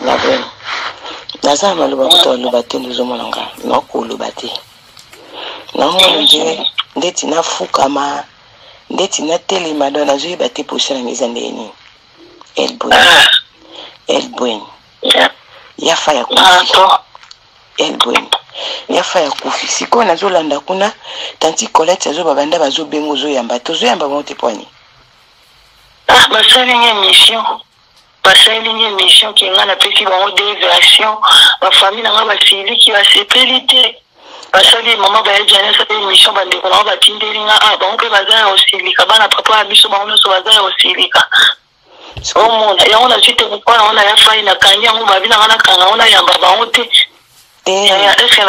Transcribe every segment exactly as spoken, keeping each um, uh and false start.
La bonne. Naza maluba kuto luba te nduzo monanga. Noko luba te. Na mwana nje ndeti na fukama. Ndeti na tele madona zo yeba te posala ngeza ndeni. El bonne. El bonne. Ya fa ya kufi. El bonne. Ya fa ya kufi. Siko nazo landa kuna tanti Colette zo babanda bazo bengo zo yamba. Tozo yamba bonte poani. Ah, basali nye mission. Basali nye mission qui ngana pesi bango déviation. Ma famille nga basili qui va sépélité. Basali maman ba jana sa mission bande ko na ba tindeli nga ah bango pe bazana osilika bana papa biso bango so bazana osilika. Oh mon, ya ona chite ko kwa ona ya fa ina kanya ngo babina ngana kanga ona yamba bango te. Ya est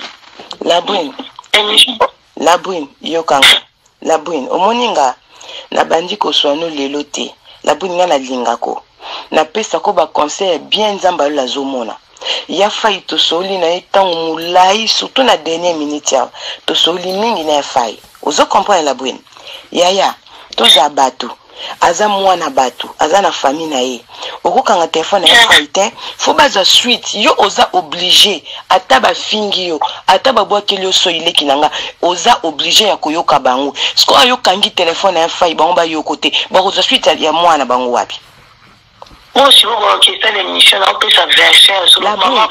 la bonne. Émission. La bonne yo kanga. La bonne omoninga. Na bandi ko swano lelo te la buninga na lingako na pesa ko ba conseil bien nzamba la zomona ya fai to soli na etango mulai surtout na dernière minute ya to soli mingi na fai ozo comprendre la buine ya ya to za batu aza mwana batu aza na famille na ye okokanga telefone ya fai te faut baza suite yo oza obligé ata ba fingi yo ata ba boakeli yo so ile kinanga oza obligé ya koyoka bango siko ayo kangi telefone ya fai bango ba yoko te ba koza suite ya mwana bango wapi. Moi, si vous voulez que ça l'émission, on peut s'avancer sur la boune,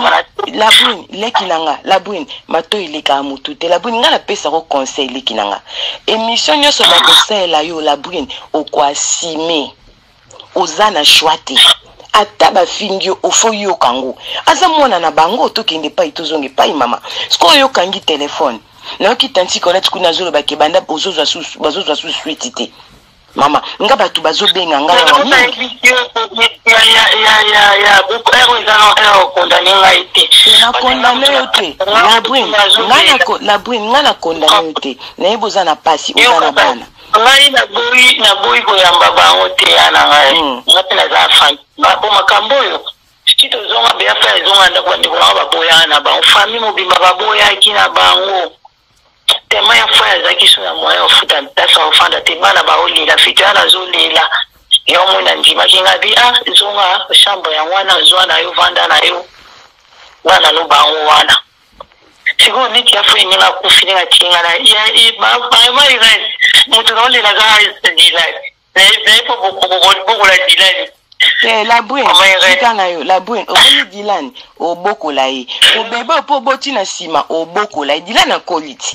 la boune, les kinanga, la boune, mato il est comme tout, la boune, n'a la paix ça au conseil les kinanga. Émission n'y a sur la conseil là yo la boune, au quoi simé, aux ana chouate, ataba fingio au fo yo kango. Aza mwana na bango to kende pa itozonge pa mama. Sko yo kangi téléphone. Na ki tanti Colette kuna zolo ba kebanda ozozo asu bazozo asu suite. Mama, nga batu bazo benga nga wa mingi. Ya ya ya ya ya beaucoup ero ezano ero condamné ngaite. Na condamné yote. La bwin, ngana ko la bwin ngana condamné yote. Na eboza na pasi uzana bana. Ngai na boyi na boyi ko yamba bango te ana ngai. Ngapela za fan. Ba bo makambo yo. Tito zonga be afa zonga ndako ndiko na ba boya na ba famille mobimba ba boya kina bango. Tema ya faya zaki suna moyo ofuta ntasa ofanda tema na baoli la fitana zolela yo muna ndima kinga bi ah zonga shambo ya wana zwana yo vanda na yo wana no bango wana siko niti ya fwe ninga kufininga tinga na ya ba ba ma ire mutu no le la ga dilai ne ne po po po po la dilai eh la bouin kitanga yo la bouin o dilani o bokola yi o bebe po botina sima o bokola yi dilana koliti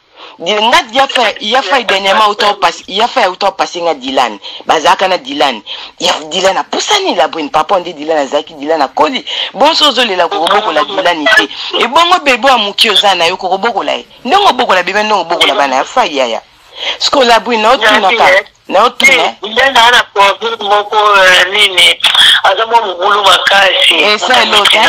nga ya fa ya fa dernièrement auto passe ya fa auto passer nga Dylan bazaka na Dylan ya Dylan a pusani la bonne papa on dit Dylan azaki Dylan a koli bon sozo le la ko boko la Dylan ite e bongo bebo amuki ozana yo ko boko la ndongo boko la bebe ndongo boko la bana ya fa ya ya sko la bonne na otu na ka na otu na ndana na ko moko nini azamo mugulu makasi esa lote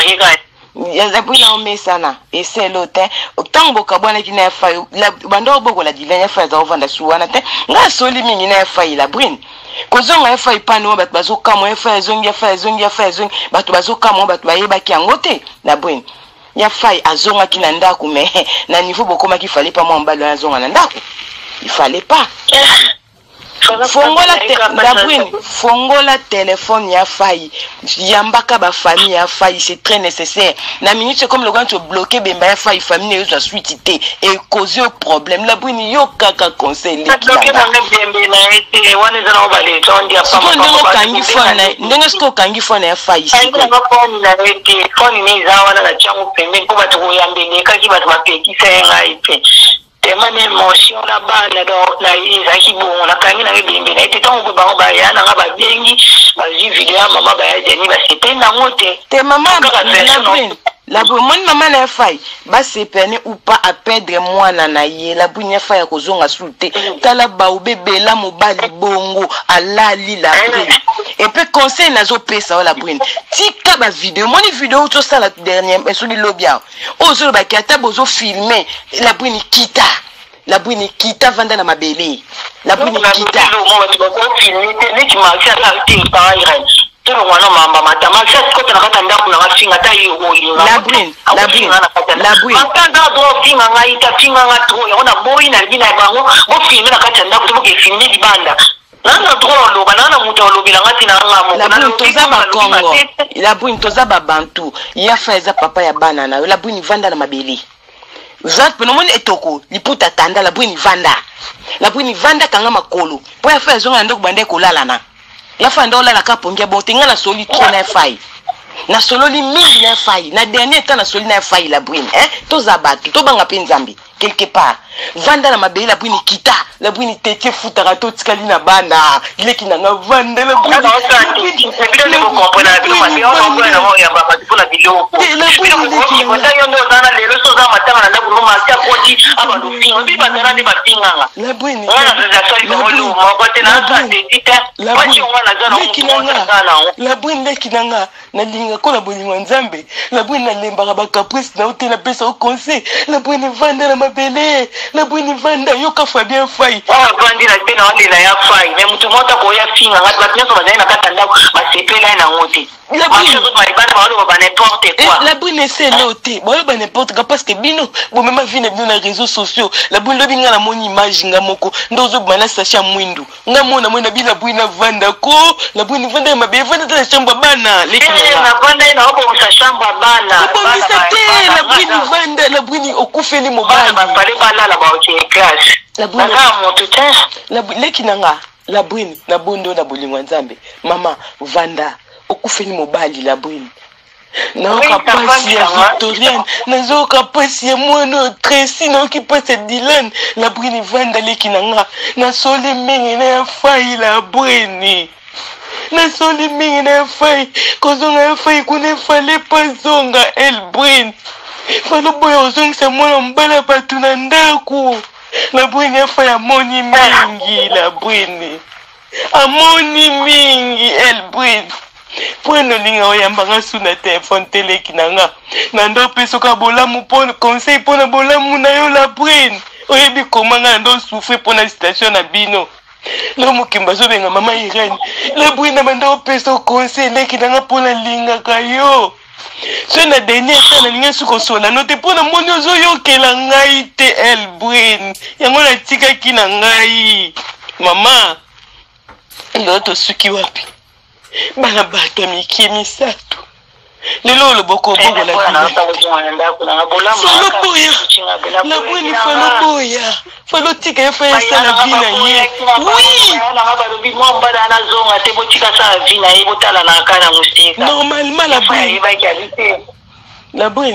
ya bwina omesana ese lote otango kabwana kina fa la bando boko la dilanya fa za ovanda suwana te nga soli mingi na fa la bwin kozonga fa ipano bat bazoka mo fa zongi fa zongi fa zongi batu bazoka mo batu bayeba ki angote la bwin ya fa azonga kina ndako me na niveau bokoma ki fallait pas mo mbalo azonga na ndako il fallait pas fongola te la bwin fongola téléphone ya faille yambaka ba famille ya faille c'est très nécessaire na minute comme le quand tu bloquer bemba ya faille famille yo za suite et causer problème la bwin yo kaka conseil le bloquer na bembe na ete wana za ba le tondi ya papa ndongo kangi phone ndongo sto kangi phone ya faille c'est ko phone na ete phone ni za wana na changu pembe ko batu ko yambele ka ki batu mapeki senga ite temane motion la bana do na izaki bon la kanina ngebimbi na itetongo ko bango ba yana nga ba bengi ba video mama ba ya jeni ba sependa ngote te mama la bo mon mama na fai ba sepene ou pas à perdre mwana na ye la bunya fa ya kozonga sulte tala ba ubebela mobali bongo alali la brune et puis conseil nazo pesa la brune tika ba video moni video to ça la dernière mais sur le lobia o zo ba kata bozo filmer la brune kita la brune kita vanda na mabele la brune kita la brune la brune la brune akanda do finga ngai ta finga ngato ona boy na bina bango bo finga na kata ndako to ke finga di banda nana droit oloba nana mutu olobela ngati na ngamo la buni toza ba Congo la buni toza ba Bantu ya fa eza papa ya bana na la buni vanda na mabeli zat pe no moni etoko liputa tanda la buni vanda la buni vanda kanga makolo po ya fa zonga ndoko bande kolala na ya fa ndo la kapongia botinga na soli trop na fai na sololi mingi na fai na dernier temps na soli na fai la buni hein toza batu to banga pe nzambi quelque part vanda na mabeli la buni kita la buni tete futaka to tikali na bana ile kinanga vanda la buni na osati ebile ne ko kompona to masi o ko na mo ya baba tuna biloko bile ko ko ta yondo zana lelo so za matanga na ndabu no masi akoti aba do finga bi batana de bapinganga la buni wana za sali ko lo mo ko te na sa de tita wachi wana zana kinanga la buni le kinanga na linga ko na boni nzambe la buni na lemba ba caprice na hôtel na pesa au conseil la buni vanda na mabele la buni vanda yoka fa bien fai ah bandi na tena wale na ya fai mais mutu mota ko ya finga ngati batnya so bazana kata ndako basepela na ngote la buni ba ibana ba wale ba n'importe quoi la buni c'est noté ba ba n'importe quoi parce que bino bo même vie na bino na réseaux sociaux la buni lobi ngala moni image ngamoko ndozo bana sasha mwindu ngamona mona bila buni na vanda ko la buni vanda mabe vanda ta chamba bana lekina na vanda na obo sa chamba bana bana la buni vanda la buni okufeli mobali ba pale bala la ba ok classe la buni na moto te la lekina nga la buni na bondo na bolingwa nzambe mama vanda okufeli mobali la buni na okapasi ya Victorienne na okapasi ya mwana Tracy na okipasi Dylan la buni vanda lekina nga na sole mingi na fai la buni na soli mingi na fai kozonga fai kune fale pazonga elbrin falo boya ozongisa mwana mbala batu na ndako la bwini ya fai amoni mingi la bwini amoni mingi elbrin pweno linga oyambanga suna telefone teleki nanga na ndo peso ka bolamu pona conseil pona bolamu na yo la bwini oyebi komanga ndo souffrir pona situation na bino le mukimba zo benga mama Irene le bwina banda opesa conseil leki nanga pona linga kayo so na dernier temps na linga suko sola no te pona moni ozo yokela ngai te el bwin yango na tika kina ngai mama ilo to suki wapi bana bato miki misato lelo lo boko boko la bina falo boya la bwini falo boya falo tika ya faya sana vina ye oui normalement la bwini la bwini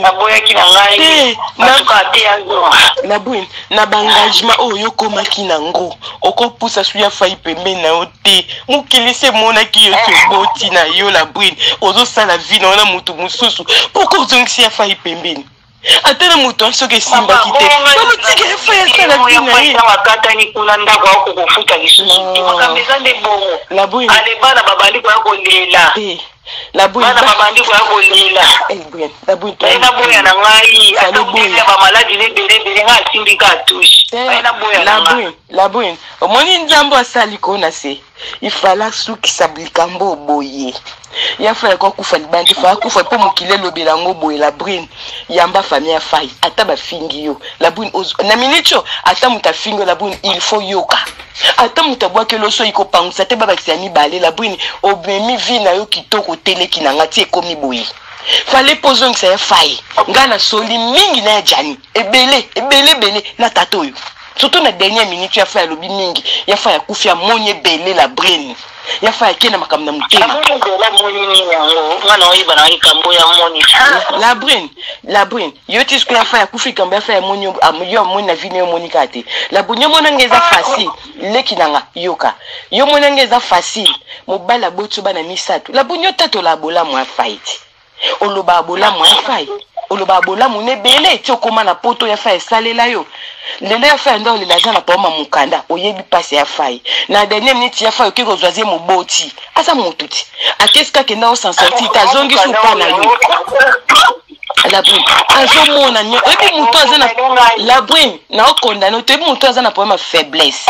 la bwini na bangagement oyo komaki nango okopusa suya fai pembe na ote mukilise mona ki yo toboti na yo la bwini ozo sala vina wana mutu mususu poko ozongisi ya fai pembeni atana mutu soke simba kite bamutika ya fai sala vina ye wakatani kuna ndako wako kufuta lisusu makameza nde bongo la bwini ale bana babali kwa kolela la bwini bana babandi kwa kolela eh bwini la bwini ina boya na ngai atobele ba maladi ne bele bele nga sindika touche ina boya la bwini la bwini omoni nzambo asali kona se ifala suki sablikambo boye ya fa ko kufa libandi fa kufa po mukile lobela ngo boye la bwini yamba famille fai ata ba fingi yo la bwini na minicho ata mutafingo la bwini il faut yoka ata mutabwa ke loso iko pangusa te baba kisani bale la bwini obemi vi na yo kitoko teleki na ngati ekomi boye fallait poser que ça faille ngana soli mingi na jani ebele ebele bele na tatoyo surtout na dernière minute ya fa lobi mingi ya fa ya kufia monye bele la brain ya fa kena makamna mutema la moni ni yango ngana oyiba na ikambo ya moni la brain la brain yoti ce que ya fa ya kufika mba fa ya moni yo moni na vine yo moni kate la bunyo mona ngeza facile leki nanga yoka yo mona ngeza facile mobala botso bana misatu la bunyo tato la bola mo fight oloba bola mo fight oloba bola mo ne bele ti okoma na poto ya fa esalela yo lele ya fa ndo le la jana pa ma mukanda oyebi passe ya fa na dernière minute ya fa okiko zoazie mo boti asa motuti akeska kenda o sans sortir ta zongi su pa na yo la brune azomona nyo ebi muto azana la brune na okondana to ebi muto azana problème faiblesse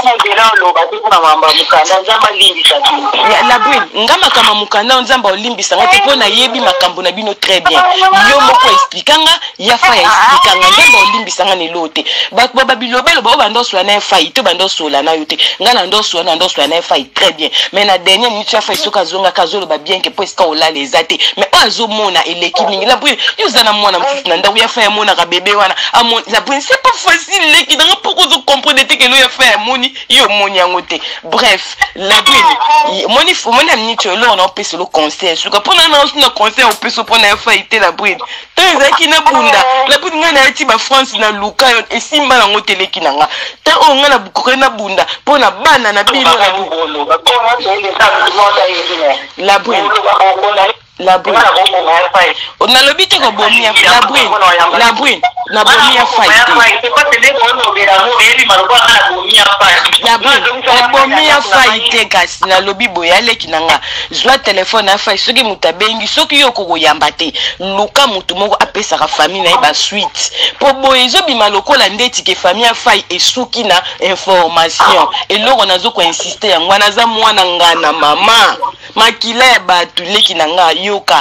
la brune ngama kama mukanda nzamba olimbisa ngate pona yebi makambo na bino très bien yo moko expliquanga ya fa expliquanga nzamba olimbisa ngane lote ba ba bilobelo ba ba ndoso na fa ito ba ndoso la na yote ngana ndoso na ndoso na fa très bien mais na dernière minute ya fa isoka zonga kazolo ba bien que presque ola les até mais azomona eleki mingi la brune yo zana mwana mfufu na ndawu ya fa ya mona ka bébé wana amon la brune c'est pas facile leki dans pourquoi vous comprenez que lo ya fa ya moni yo moni yangote bref la brune moni fo moni amni cholo on peut se le conseil sur pour na na conseil on peut se prendre ya fa ité la brune to ezaki na bunda la brune ngana ati ba France na luka yo esimba na ngote leki nanga ta o ngana bukore na bunda pona bana na bino la brune la brune on a le bité ko bomia la brune la brune na bomia fight la brune bomia fight kasi na lobi boyale kinanga zwa téléphone na fight soki mutabengi soki yo ko yamba te luka mutu moko apesa ka famille na ba suite po boyezo bima lokola ndeti ke famille fight esuki na information eloko nazo ko insister ya ngwana za mwana ngana mama makila ya batu leki nanga yoka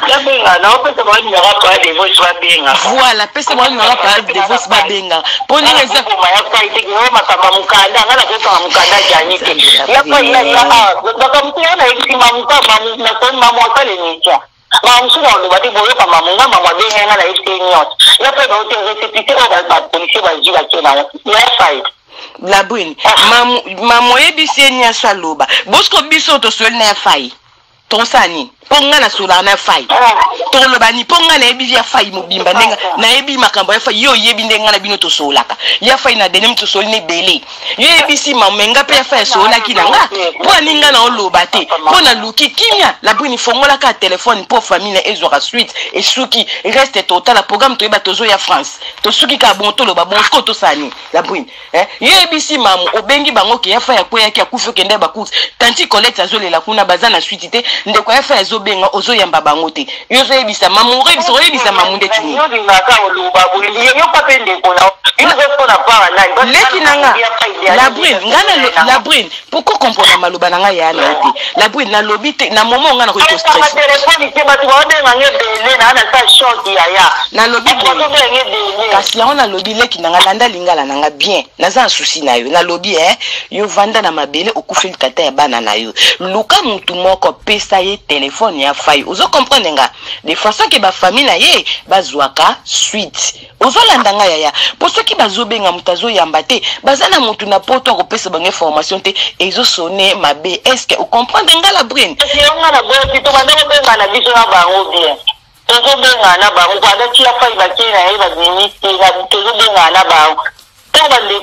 voilà pesa moi numéro pas de voice ba benga poni eza makamba mukanda ngana kwa mukanda jani ke ya kwa ina ya bakamtia na ikima mukamba na kwa mama wakale nicha mamsura ndo bati boyo kama munga mama benga ngana ikenya ya kwa ndo recipité au ba police ba jira kena ya fight la brune mamu mamu ebisi nya saloba bosko biso to sol na fai tonsani ponga na sula na fai to lo bani ponga na ebi ya fai mobimba ndenga na ebi makambo ya fai yo yebi ndenga na bino to solaka ya fai na denem to sol ne bele yo ebi si mamenga pe ya fai sola kinanga po ninga na oloba te po na luki kimia la brune fongola ka téléphone pour famille ezo ka suite et suki reste total la programme to eba tozo ya France to suki ka bon to lo ba bon ko to sani la brune eh yo ebi si mamu obengi bango ke ya fai ya ko ya ki akufu kende ba kuzi tanti Colette azolela kuna bazana suite te ndeko ya fai benga ozo yamba bango te yo zo ebisa mamu rebisa o ebisa mamu ndeti ni yo dinaka oluba buli yo papende ko na yo zo na para na leki nanga la brune ngana la brune pourquoi comprendre maloba nanga ya na te la brune na lobite na moment ngana ko to stress téléphone ke batu ba de ngane bele na na sa short ya ya na lobi kasi la ona lobi leki nanga landa lingala nanga bien naza souci na yo na lobi eh yo vanda na mabele okufeli tata ya bana na yo luka mutu moko pesa ye téléphone ya fai ozo comprendre nga de façon que ba famille na ye bazwaka suite ozo landanga ya ya pour ceux qui bazobenga mutazo yamba te bazana mutu na poto ko pesa bange formation te ezo sonner mabe est-ce que vous comprenez nga la brune yo nga na bo ti to bandeko benga na biso na bango bien tozo benga na bango kwa da ti ya fai ba ke na ye ba zini ti na tozo benga na bango ngana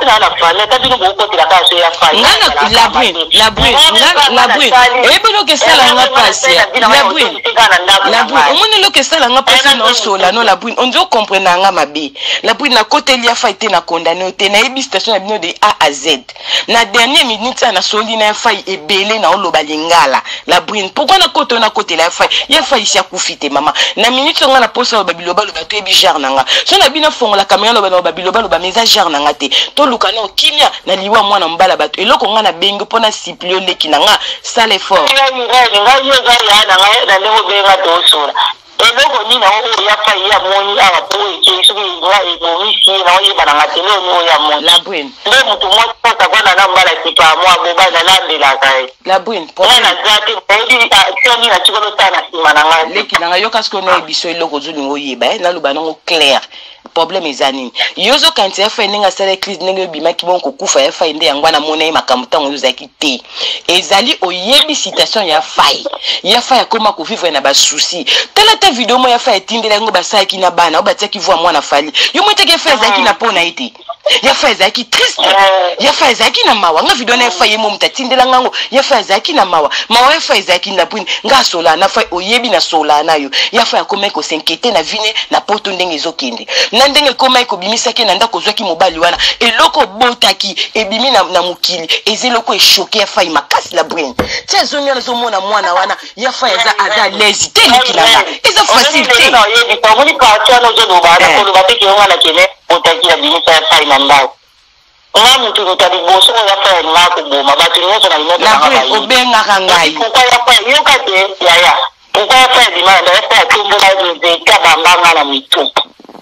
la brune la brune la brune ebe lo ke sala nga passe la brune la brune o moni lo ke sala nga passe no sola no la brune on doit comprendre nga mabe la brune na côté lia faite na condamné te na ebi station na bino de A à Z na dernière minute na soli na fai ebele na oloba lingala la brune pourquoi na côté na côté la fai ya fai sia kufite mama na minute nga na posa ba biloba lo ba to ebi jar nanga so na bino fongo la caméra lo ba biloba lo ba message nanga te to lukana okimia na liwa mwana mbala bato eloko nga na bengo pona siplio leki nanga sale fort nga nga yo ga ya na nga na lego benga to sura eloko ni na o ya fa ya moni a po ke so bi nga e mo mi si na o ye bana ngate lo no ya moni la brune le mutu mo ta ka bana na mbala tipa mo abo bana na ndela kai la brune po na zati edi a toni na chikolo tana sima na nga leki nanga yo kasko na ebiso eloko zulingo yeba na luba nango clair problème ezani yozo kanti fa ninga sala crise ninga bima ki bon ko kufa ya fa inde yangwana mona e makamutango yozaki te ezali oyebi situation ya fai ya fa ya koma ko vivre na ba souci tala ta video mo ya fa etindela ngo basaki na bana o batiaki voix mwana fali yo mwete ke fa ezaki na pona ite ya fa ezaki triste ya fa ezaki na mawa nga video na fa yemo mutatindela ngango ya fa ezaki na mawa mawa ya fa ezaki na bwini nga sola na fa oyebi na sola na yo ya fa akoma ko s'inquiéter na vine na poto ndenge ezokende na ndenge koma ko bimisaki na ndako zwaki mobali wana eloko botaki ebimi na, na mukili eziloko eshoke ya fa makasi la bwini tia zonyo na zomona mwana wana ya fa eza aza lésité likilanga eza facilité na yebi kwa muni kwa chano zo do bana ko lo batiki ngana kene botaki ya bimisa ya fa ndako nga mutu kutali boso ya fa nga ko boma batu nyoso na inoto na ba obenga kangai pourquoi ya fa yoka te ya ya pourquoi ya fa dimanda ya fa tumbo la de kabanga na mitu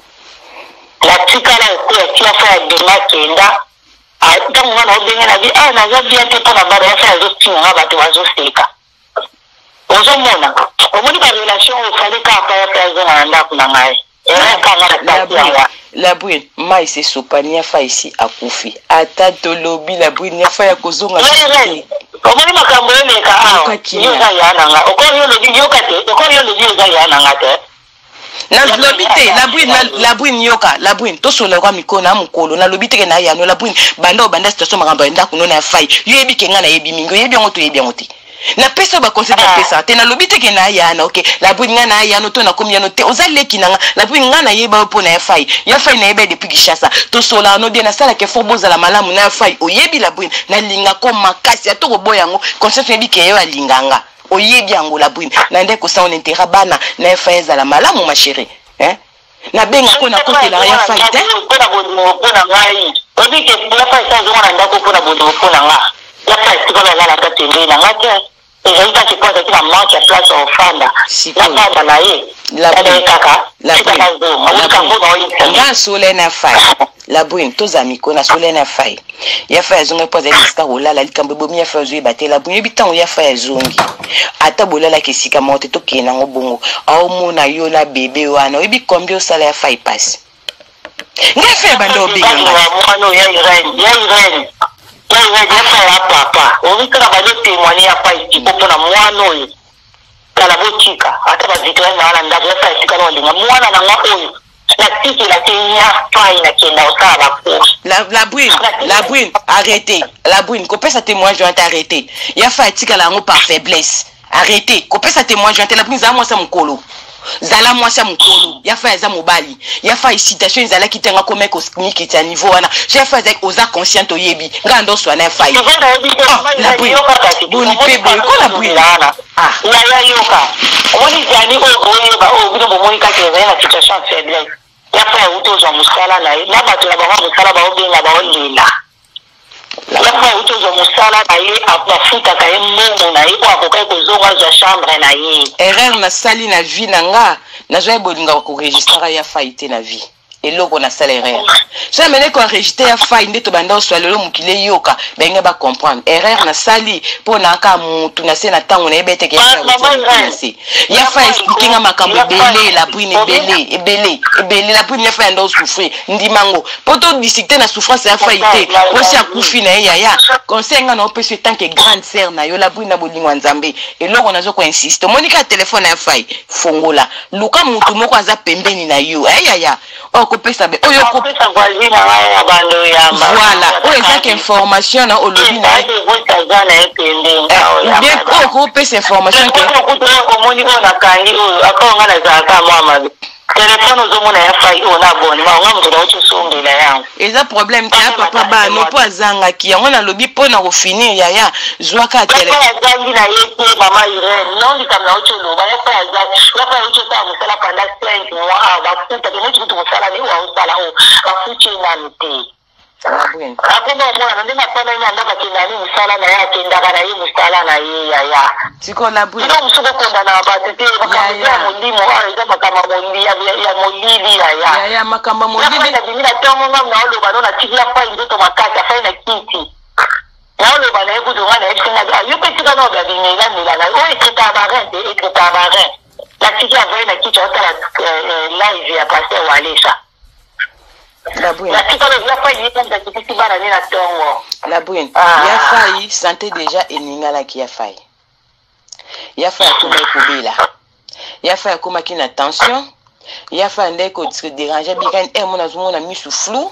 la tikala ko ya tia fa de makenda a kama mwana obenga na bi ah na za bien te pona bara ya fa zo tinga batu wazo seka ozo mona omoni ba relation o fale ka pa ya fa zo na ndako na ngai era kanga na tia la bouine mai se sopani ya fa ici akufi ata tolobi la bouine ya fa ya kozonga omoni makambo eleka awa yo za yana nga okori yo lobi yoka te okori yo lobi yo za yana nga te na lobi te la bouine la bouine yoka la bouine to sola kwa mikona mukolo na lobi te na yana la bouine banda banda situation makambo enda kuno na fa yo yebi kenga na yebi mingo yebi ngoto yebi ngoto na pesa ba conseil na pesa te na lobite ke na yana okay la bouine nga na yana to na komi yana te ozaleki na la bouine nga na yeba po na fai ya fai na yeba depuis Kinshasa to sola no bien na sala ke fo boza la malamu na fai oyebi la bouine na linga ko makasi ato ko boyango conseil yebi ke yo alinganga oyebi yango la bouine na ndeko sa on intérêt bana na fai za la malamu ma chérie hein na benga ko na côté la ya fai te ko na bondo ko na ngai obi ke la fai sa zo na ndako ko na bondo ko na nga la fa sikolo la la katende na ngata ezaita kikoza kila mmoja place ofanda la fa na ye la kaka la nga sole na fa la bouine toza miko na sole na fa ya fa zonga poza lista ola la likambo bomi ya fa zo batela bouine bitango ya fa zongi ata bolala kesika mote to kena ngobongo au mona yo na bebe wana obi combien sala ya fa passe nga fa bando binga mwana ya irene ya irene ya ya ya papa ovika ba de témoigner ya pa ikipo pona mwana oyo kala botika ata ba zikla na ala ndabu ya pa ikipo na linga mwana na ngwa oyo na tiki la tenya pa ina kenda osala ko la la bouine la bouine arrêtez la bouine ko pesa témoin joint arrêtez ya fa itika la ngo par faiblesse arrêtez ko pesa témoin joint la bouine za moi sa mukolo zala mwasi mukolo ya fa eza mobali ya fa citation zala kitenga ko meko sniki ta niveau wana je fa za oza conscient oyebi ngando so na fa la bouille boni pe boy ko la bouille ah la ya yoka oni jani o boye ba o bido bo monika ke na situation faiblesse ya fa uto zo musala na na ba to ba musala ba obenga ba olila la fa uto zo musala na ye afuta ka ye mungu na ye kwa ko ka ko zo za chambre na ye erreur na sali na vie na nga na zo bolinga ko registra ya faite na vie eloko na sala erreur so mene ko enregistrer ya faille ndeto banda oswalelo mukile yoka benga ba comprendre erreur na sali pona ka mutu na se na tango na ebete ke ya fa expliquer nga makambo belé la bouine belé ebelé ebelé la bouine ya fa ndo souffrir ndimango poto discuter na souffrance ya faite po si akufi na ya ya conseil nga na opese tant que grande sœur na yo la bouine na bolingwa nzambe eloko nazo ko insiste monika téléphone ya faille fongola luka mutu moko aza pembeni na yo ya ya ko pesa be oyo ko pesa voisine ya bando ya ma voilà o exact information na olobi na bien ko ko pesa information ke ko moni ona kangi o akonga na za ka mama telephone zo mona ya fai ona boni ma nga mutuna uchi sombela yangu eza problème te papa ba no po azanga ki yango na lobi po na ko finir ya ya zwaka tele ya zangi na yete mama Irene non likamna uchi lo ba ya fa ya za ya fa uchi sa musala panda cinq mois ba futa ke mutu musala ni wa usala o ba fuchi na mti akoma mwana ndima pana ina ndaka kinani musala na ya kenda kana yi musala na yi ya ya tiko la bui ndio msuko konda na batete bakamba mulimo aiza makama molili ya ya molili ya ya ya ya makamba molili na dimina tongo ngam na olo bano na tikila pa ndoto makaka fa na kiti na olo bana ebu do ngana esinga yo pe tika no ga dinela nila na o ekita barin de ekita barin la tikila va na kiti otala live ya passer walesa la bouine la tikala ya fa yi kanda kiti bana ni na tongo la bouine ya fayi santé déjà eningala ki ya fayi ya fa kuma kubila ya fa kuma kina tension ya fa ndeko déranger bikan e mona zumona misu flou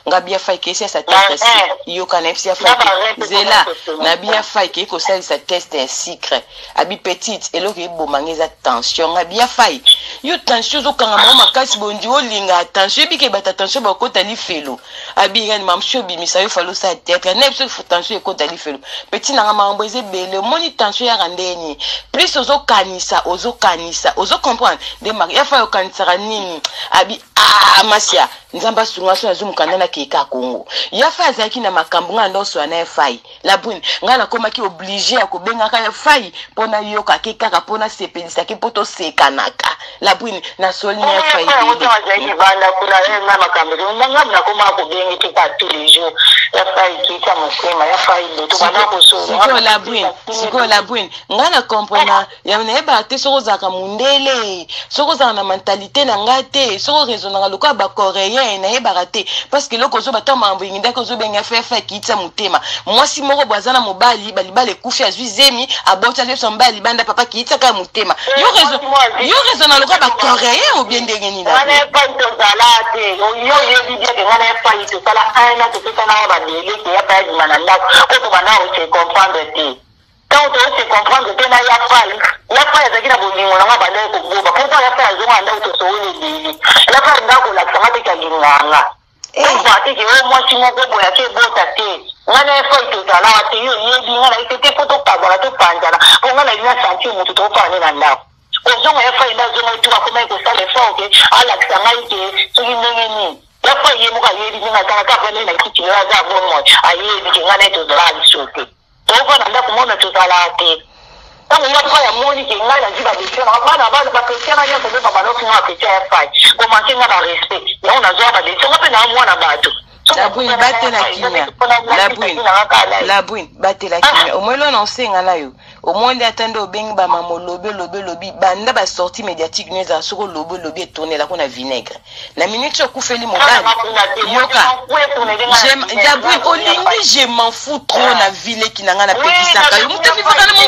nga bia fai ke sa test yo kana fsi fai zela na bia fai ke ko sa test un sucre abi petite elo ke bo mangeza tension nga bia fai yo tension zo kanga mama kasi bondi o linga tension bi ke bata tension ba ko tali felo abi ngani mam shobi mi sa yo falo sa tête na biso tension ko tali felo petit na mambo eze bele moni tension ya randeni plus ozo kanisa ozo kanisa ozo comprendre de mari ya fai o kanisa nini abi ah masia nzamba sunga so azumu kanana ke ka Kongo ya fai azaki na makambo nga ndo so na fai la brune nga na koma ki obligé ya ko benga ka fai pona yoka ke kaka pona sepelisa ke poto sekanaka la brune na soli na fai bende azaki banda kuna nga makambo nga na koma ko benga ke ka tous les jours ya fai ki ka mosema ya fai le to bana ko so siko la brune siko la brune nga na comprendre ya na eba te soko zaka mundele soko zaka na mentalité na ngate soko raisonner lokwa ba coréen na eba raté parce que loko zo bata mambo nginda ko zo benga fa fa kitsa mutema mwasi moko bwazana mobali bali bale kufi azwi zemi abota le sombali banda papa kitsa ka mutema yo raison yo raison na lokwa ba coréen ou bien ndenge ni la na pas to salate yo yo di dia que na pas to sala ana to to na ba dele que ya pa di mananda ko to bana o se comprendre te quand on se comprendre que na ya pa la pa ya zakina bolingo na ba le ko go ba ko ya pa zo anda to so ni dele la pa ndako la samate ka linganga eh ba te ke o mo si mo go ya ke bota te ngana fa to sala te yo ye di ngana ite te foto ka ba to panjana ko ngana ina santi mo to pa ni na ndako ozonga ya fa ina zonga tu ko mai ko sale fa ke ala tsanga ite so ni ngeni ya fa ye mo ka ye di ngana ka ka fa ni na kiti ya za bo mo aye di ngana to dra sote to ko na ndako mo na to sala te kama ya fa ya moni ke ngana jiba de tena bana bana ba ke tena ya ko ba no kuma ke ya fa ko ma ke ngana respect na una zo ba de tena pe na mwana bato la brune batte la kimia la brune la brune batte la kimia au moins là on sait ngana yo au moins d'attendre au beng ba mamo lobe lobe lobi banda ba sortie médiatique neza soko lobe lobi tourner la kona vinaigre na minute yo kufeli mobali yoka j'aime la brune au lingi je m'en fous trop na ville qui nanga na petit saka yo mutefi faka na m'en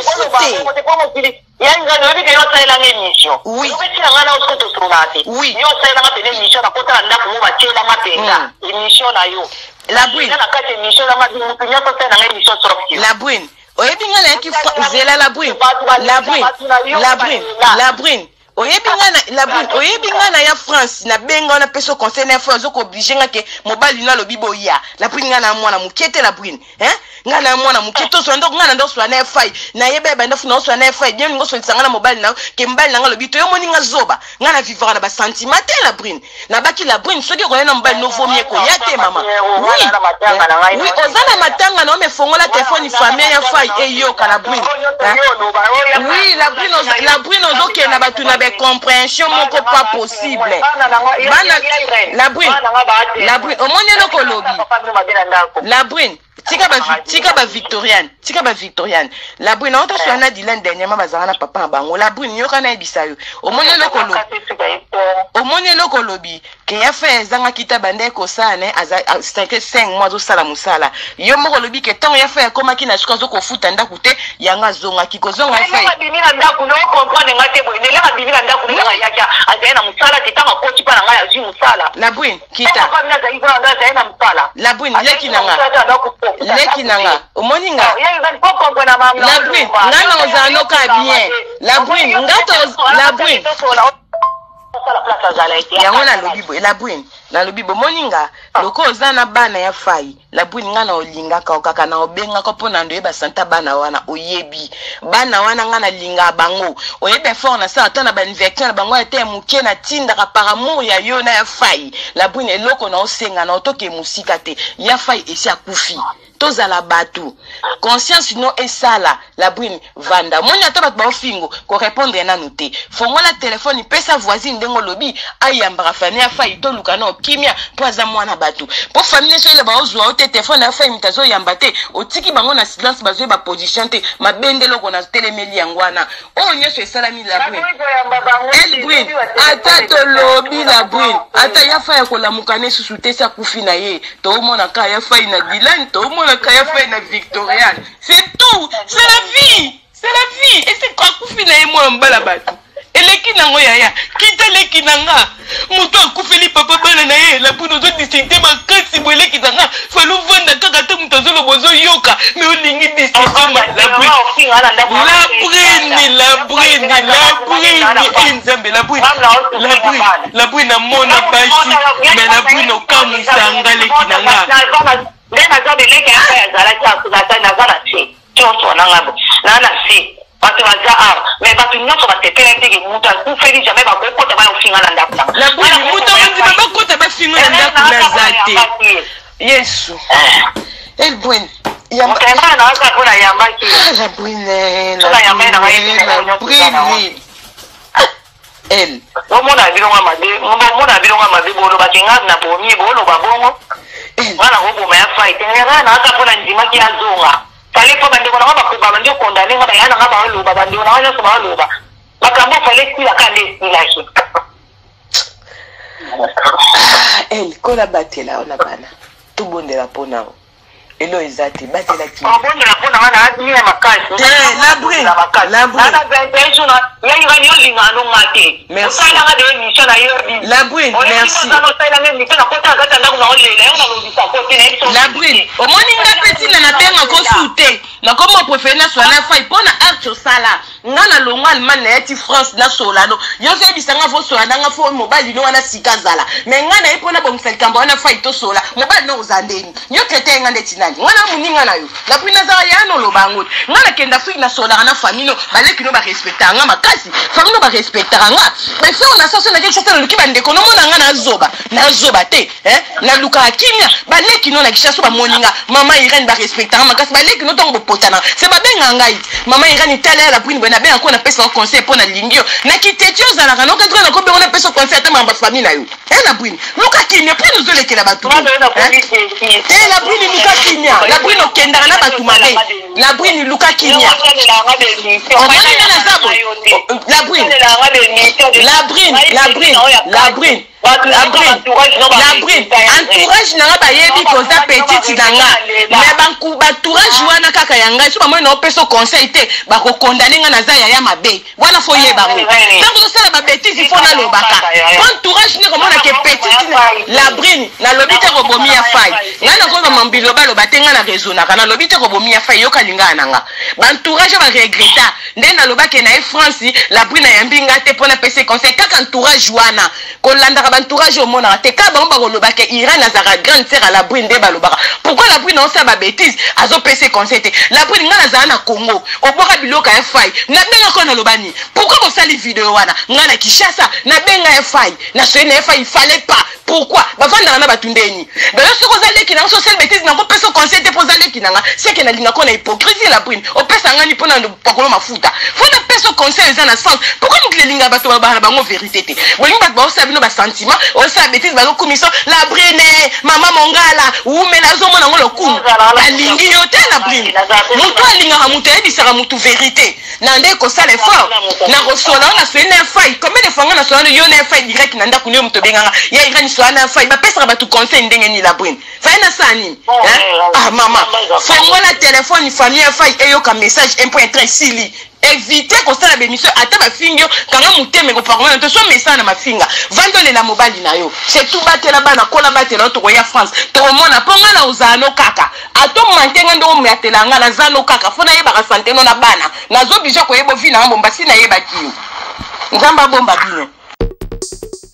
fouter yanga no bi ke yo tsela ngemisho oui ubeti ngana o soto tronate oui yo tsela ngate nemisho na kota nda ko ba tsela ngapenda emission na yo la brune na kate emission na ma pinya to tsela ngemisho sorti la brune oyebinga na ki zela la brune la brune la brune la brune oyebinga na la brune oyebinga na ya France na benga na peso conseil na fois zoko obligé ngake mobali na lobi boya la brune ngana mwana mukete la brune hein ngana mwana mukete so ndo ngana ndo so na fai na yebe ba ndo funa so na fai bien ngo so tsanga na mobali na ke mbali na lobi to yo moni nga zoba ngana vivra na ba sentiment la brune na baki la brune soki ko na mobali no vomie ko yate mama oui oui ozana matanga na me fongola téléphone famille ya fai e yo kana brune oui la brune la brune ozoke na batu na compréhension moko pas possible bana la brune la brune au monde loko lobi la brune tika ba tika ba victoriane tika ba victoriane la brune on to so na dilan dernièrement bazanga na papa bango la brune yoka na ebisayo au monde loko lobi au monde loko lobi ke ya fait zanga kita bande ko sana aza cinq mois zo sala musala yo moko lobi ke tant ya fait koma kina shiko zo ko futa ndaku te yanga zonga kiko zonga fait bimina ndaku no comprendre ngate bo ne la bimina ndaku na yaka azena musala kitama ko tipa na ngaya zi musala la brune kita ko mina za iko na azena musala la brune leki nanga leki nanga omoni nga la brune ngana ozano ka bien la brune ngato la brune yango na lobi bo la brune na lobi bo moninga loko ozana bana ya fai la brune ngana olinga ka okaka na obenga ko pona ndo yeba santa bana wana oyebi bana wana ngana linga bango oyebe fort na sa tana ba invecteur bango ete muke na tinda ka par amour ya yo na ya fai la brune eloko na osenga na otoke musika te ya fai esi akufi tozala batu conscience no esala la brune vanda moni ata bato ba ofingo ko répondre na noté fongola téléphone pesa voisine ndengo lobi ayambara fani ya fai to luka no kimia po aza mwana batu po famille so ile ba ozwa o téléphone ya fai mitazo yambate otiki bango na silence bazo ba position te mabendelo ko na telemeli yangwana o nyeso esalami la brune el brune ata to lobi la brune ata ya fai ko la mukane susu te sa kufi na ye to mona ka ya fai na Dylan to mona ka ya fai na Victoriane c'est tout c'est la vie c'est la vie et c'est quoi kufi na ye mo mbala batu eleki nango yaya kita leki nanga moto akufeli papa bana na ye la bune ozo distingue makasi bo eleki nanga falu vanda kaka te moto azoloba ozoyoka me olingi distingue labrine labrine labrine nzambe labrine labrine amona basi me labrine okamusanga leki nanga nde naza beleke aka yazalaki azalaki naza na se nyonso nanga na na se bato baza awa me bato nyonso batepela teke mutu akufeli jamais bakokota bayofinga na ndako nanga labwini mutu akonzima bakota bafinga na ndako naza te yesu elbwini mutayamba naza mpona yambaki labwine labwini el omona bilonga mabe omona bilonga mabe bolobaki nga na bomi boloba bongo ngana ngoboma ya fight ngana naza mpona ndimaki azonga fale po bandeko nanga bakoba bandi okondane nga bayana nga baloba bandeko nanga nyonso baloba makambo fale esila kanda esilaki el kola batela ona bana tobondela mpona o elo eza te batelaki obondela mpona nga na admire makasi labrine nana vingt jours yayirani yolinga nonga te osalanga de émission na yo labrine merci osalanga émission na kota kati ya ndako na olela yo nalobisa kote na yebiso labrine omoni nga mpe ntina nabenga kosu te nakomi opréféré naswana fai mpona arte osala nga na longo allemagne nayeti france nasolano nyonso yebisanga fosola nanga fo mobali no wana sika azala me nga naye mpona bongisa likambo wana fai tosola mobali no oza ndeni yo traite nga ndeti nani nga na moninga na yo lapri nazala ya noloba yango te nga nakenda afrike nasolaka na famille no baleki no barespectaka nga makasi famille no barespectaka nga befe ona saso nakeki sata naloki bandeko nomona nga nazoba nazoba te nalukaka kimia baleki no nakisha so bamoninga mama irene barespectaka makasi baleki no ntongo bopotana se babenga ngai mama irene tala ya lapri bwe nabenga ko napesa conseil mpo nalingi yo nakiteti ozalaka nokataka nakobenge napesa conseil ata mamba famille na yo e labwini luka kimia mpo nozolekela bato te labwini luka kimia labwini okendaka na bato mabe labwini luka kimia omoni nga naza bo labwini labwini labwini labwini labrine entourage nanga bayebi koza petite nanga me baentourage wana kaka ya ngai so bamoi naopesa conseil te bakokondane nga naza yaya mabe wana fo yebango ntango tosala babetise fo nalobaka po entourage ne komonake petite labrine nalobi te kobomi ya fai ngai nakoza mambilo baloba te ngai na raisonnaka nalobi te kobomi ya fai yoka lingaka nanga baentourage baregreta nde nalobake na ye france labrine ayambi nga te mpo napesa conseil kaka entourage wana kolandaka entourage omonaka te ka bango bakolobaka irene azalaka grande sœur à labrine nde balobaka pourquoi labrine aosala babétise azopesa conseil te labrine ngai nazala na congo obwaka biloko ya fai nabengaka naloba nini pourquoi bosali video wana ngai na kishasa nabenga ya fai nasoye na ye fai ifale pas pourquoi bavandaka na bato ndeni bayo soki oza leki nanga so osali bétise nango opesa conseil te mpo oza leki nanga seke nalingako na hypocrisie labrine opesa ngani mpo na pakolo mafuta fo napesa conseil eza na sens pourquoi mokili elingaka bato babaka na bango vérité te bolingi bato baosala bino basentiment osala bétise bazokumisa labrine mama mongala umela azomona yango lokumu alingi yo te labrine moto alingaka moto ayebisaka motu vérité na nde kosala effort na kosola ona soye na fai combien de fois nga nasola yo na fai direct na ndako niyo moto obenganga ya irani sola na fai bapesaka bato conseil ndenge ni labrine fai nasala nini ah mama fongola telefone famille ya fai eyoka message un point très sili éviter kosala bémission ata bafinga kanga moteme koparona te so message na mafinga vandolela mobali na yo c'est tout batela bana kola batela to ya France to mona ponga na uzano kaka ato mantenga ndo metela nga na zano kaka fona yeba ka santé no na bana nazo bija ko yebo vina mbomba sina yeba kiyo ngamba bomba bino